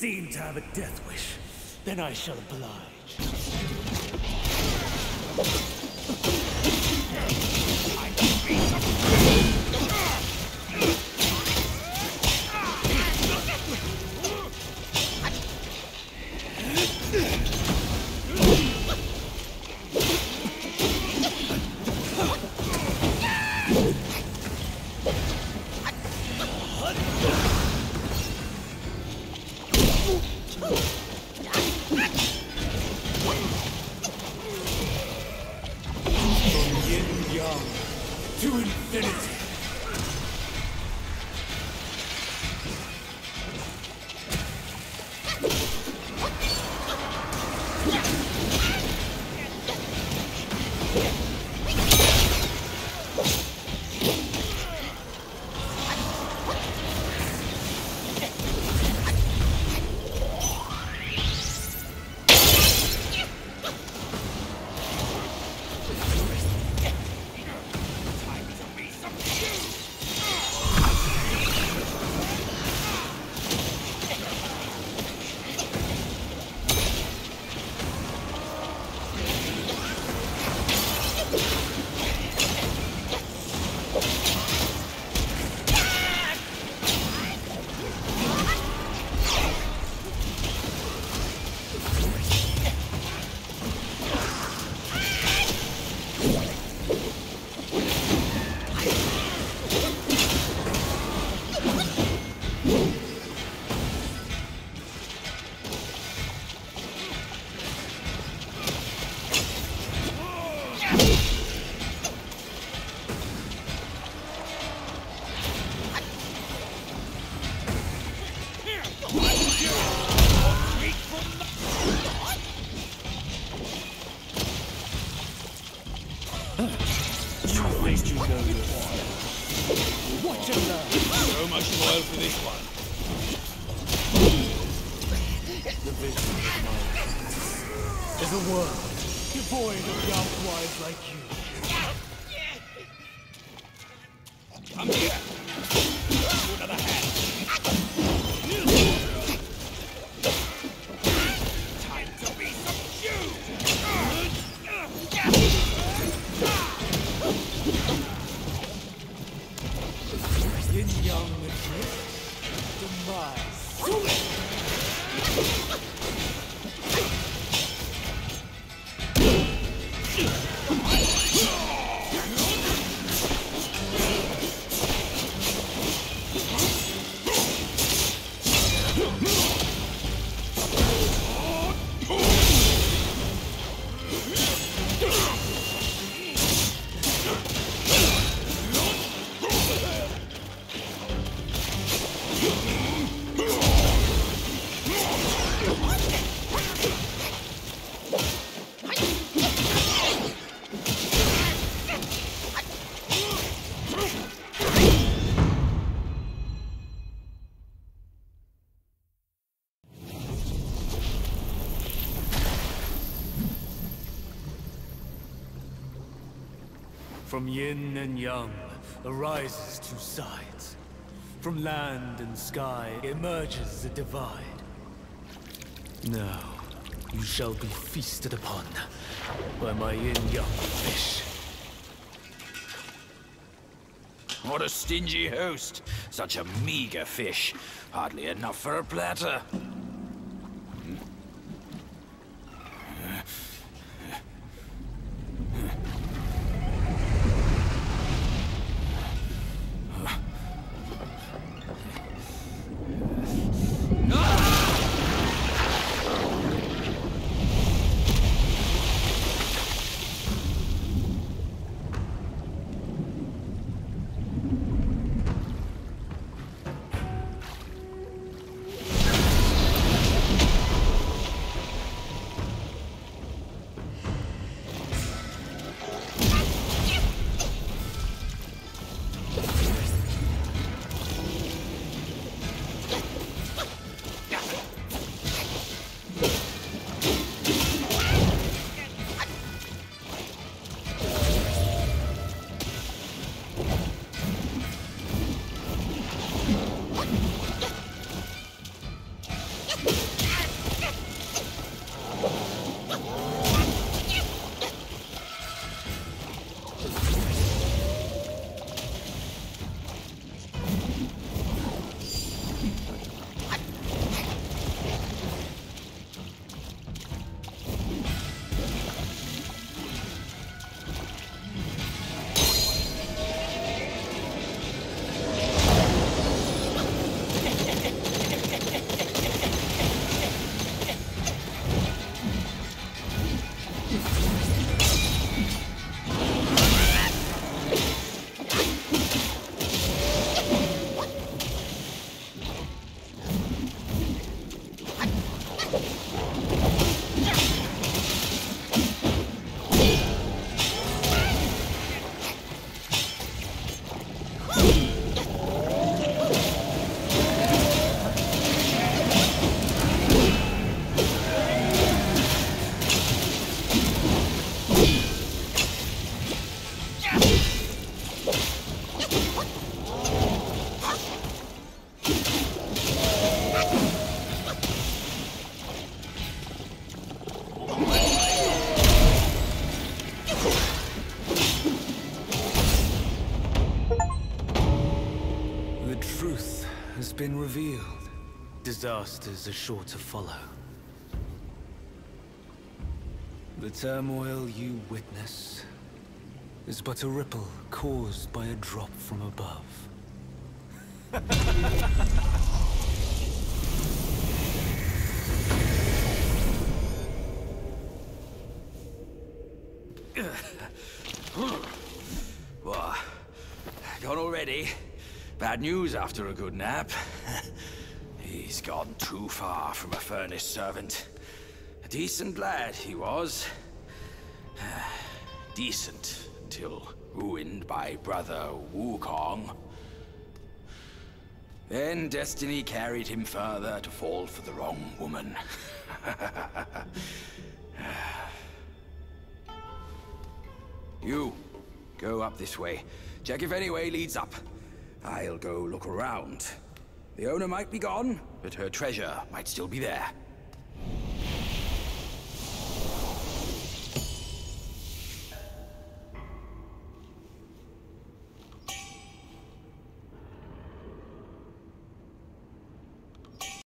seem to have a death wish. Then I shall oblige. To infinity. Watch and learn. So much oil for this one. The vision of my life is a world devoid of young wives like you. Come here. Do another hand. Time to be subdued. Yin Yang adrift, demise. From yin and yang arises two sides. From land and sky emerges a divide. Now, you shall be feasted upon by my yin-yang fish. What a stingy host. Such a meager fish. Hardly enough for a platter. been revealed, disasters are sure to follow. The turmoil you witness is but a ripple caused by a drop from above. What? Gone already? Bad news after a good nap. He's gone too far from a furnace servant. A decent lad he was. Decent until ruined by brother Wukong. Then destiny carried him further to fall for the wrong woman. You, go up this way. Check if any way leads up. I'll go look around. The owner might be gone, but her treasure might still be there.